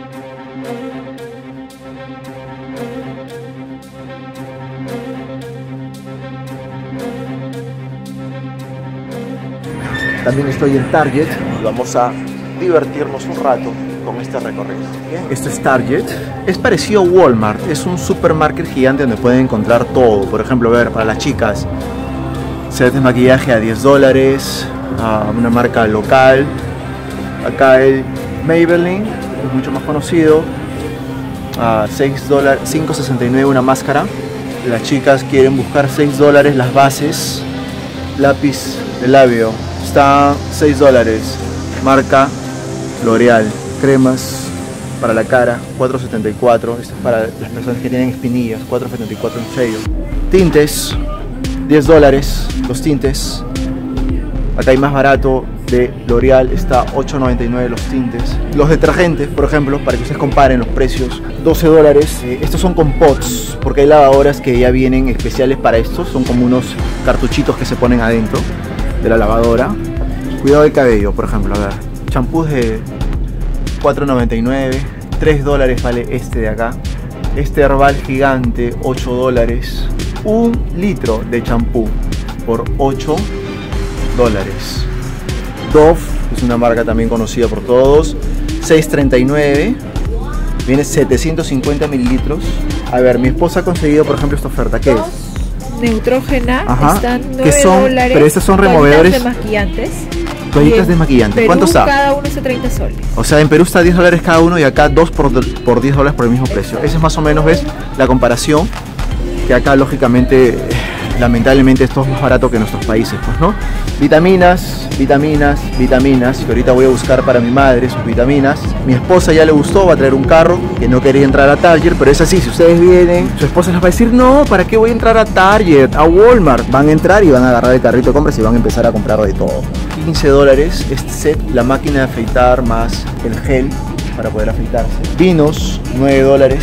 También estoy en Target y vamos a divertirnos un rato con este recorrido. Esto es Target. Es parecido a Walmart. Es un supermarket gigante donde pueden encontrar todo. Por ejemplo, a ver, para las chicas, set de maquillaje a $10, una marca local. Acá el Maybelline, es mucho más conocido, a $6, $5.69 una máscara. Las chicas quieren buscar $6 las bases. Lápiz de labio, está $6. Marca L'Oreal. Cremas para la cara, $4.74. Esto es para las personas que tienen espinillas, $4.74 en serio. Tintes, $10 los tintes. Acá hay más barato de L'Oreal, está $8.99 los tintes. Los detergentes, por ejemplo, para que ustedes comparen los precios, $12. Estos son con pots, porque hay lavadoras que ya vienen especiales para estos. Son como unos cartuchitos que se ponen adentro de la lavadora. Cuidado del cabello, por ejemplo, a ver. Champús de $4.99, $3 vale este de acá. Este Herbal gigante, $8. Un litro de champú por $8. Dove, es una marca también conocida por todos, $6.39. Viene 750 mililitros. A ver, mi esposa ha conseguido, por ejemplo, esta oferta. ¿Qué es? Neutrógena. Ajá. Están ¿Qué son? $9. Pero estos son removedores. De maquillantes. Toallitas desmaquillantes. ¿Cuánto está? Cada uno está 30 soles. O sea, en Perú está $10 cada uno y acá 2 por $10 por el mismo precio. Ese es más o menos, ¿ves? La comparación. Que acá, lógicamente, lamentablemente esto es más barato que en nuestros países, pues, ¿no? Vitaminas, que ahorita voy a buscar para mi madre sus vitaminas. Mi esposa ya le gustó, va a traer un carro, que no quería entrar a Target, pero es así, si ustedes vienen, su esposa les va a decir, no, ¿para qué voy a entrar a Target, a Walmart? Van a entrar y van a agarrar el carrito de compras y van a empezar a comprar de todo. $15 este set, la máquina de afeitar más el gel para poder afeitarse. Vinos, $9,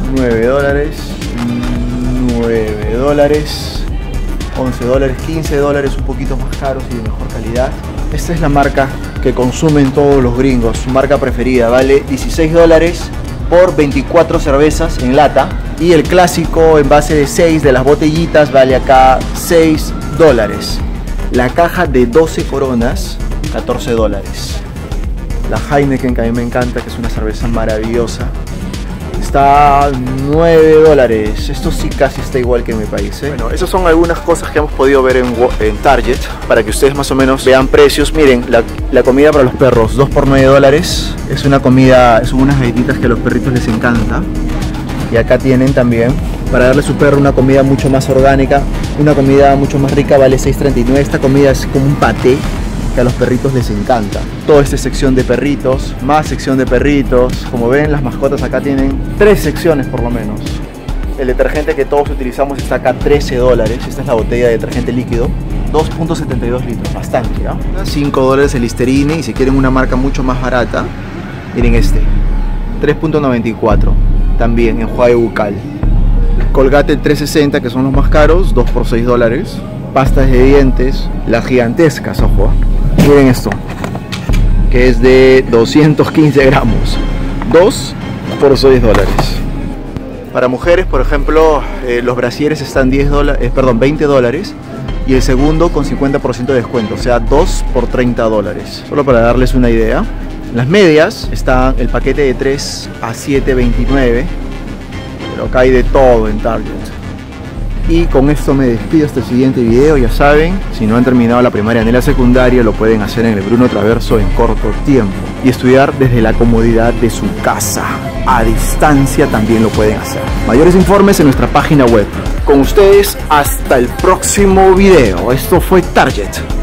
$11, $15, un poquito más caros y de mejor calidad. Esta es la marca que consumen todos los gringos, su marca preferida, vale $16 por 24 cervezas en lata. Y el clásico en base de 6 de las botellitas vale acá $6. La caja de 12 coronas, $14. La Heineken, que a mí me encanta, que es una cerveza maravillosa, está $9. Esto sí casi está igual que en mi país, ¿eh? Bueno, esas son algunas cosas que hemos podido ver en Target, para que ustedes más o menos vean precios. Miren, la comida para los perros, 2 por $9. Es una comida, son unas galletitas que a los perritos les encanta. Y acá tienen también, para darle a su perro una comida mucho más orgánica, una comida mucho más rica, vale $6.39. Esta comida es como un paté que a los perritos les encanta. Toda esta sección de perritos, más sección de perritos. Como ven, las mascotas acá tienen 3 secciones por lo menos. El detergente que todos utilizamos está acá, $13. Esta es la botella de detergente líquido, 2.72 litros, bastante, ¿ya? $5 el Listerine, y si quieren una marca mucho más barata, miren este, 3.94, también enjuague bucal. Colgate 360, que son los más caros, 2 por $6. Pastas de dientes, las gigantescas, ojo. Miren esto, que es de 215 gramos, 2 por $6. Para mujeres, por ejemplo, los brasieres están $20, y el segundo con 50% de descuento, o sea, 2 por $30. Solo para darles una idea. Las medias están el paquete de 3 a $7.29, pero acá hay de todo en Target. Y con esto me despido hasta el siguiente video. Ya saben, si no han terminado la primaria ni la secundaria, lo pueden hacer en el Bruno Traverso en corto tiempo y estudiar desde la comodidad de su casa. A distancia también lo pueden hacer. Mayores informes en nuestra página web. Con ustedes hasta el próximo video. Esto fue Target.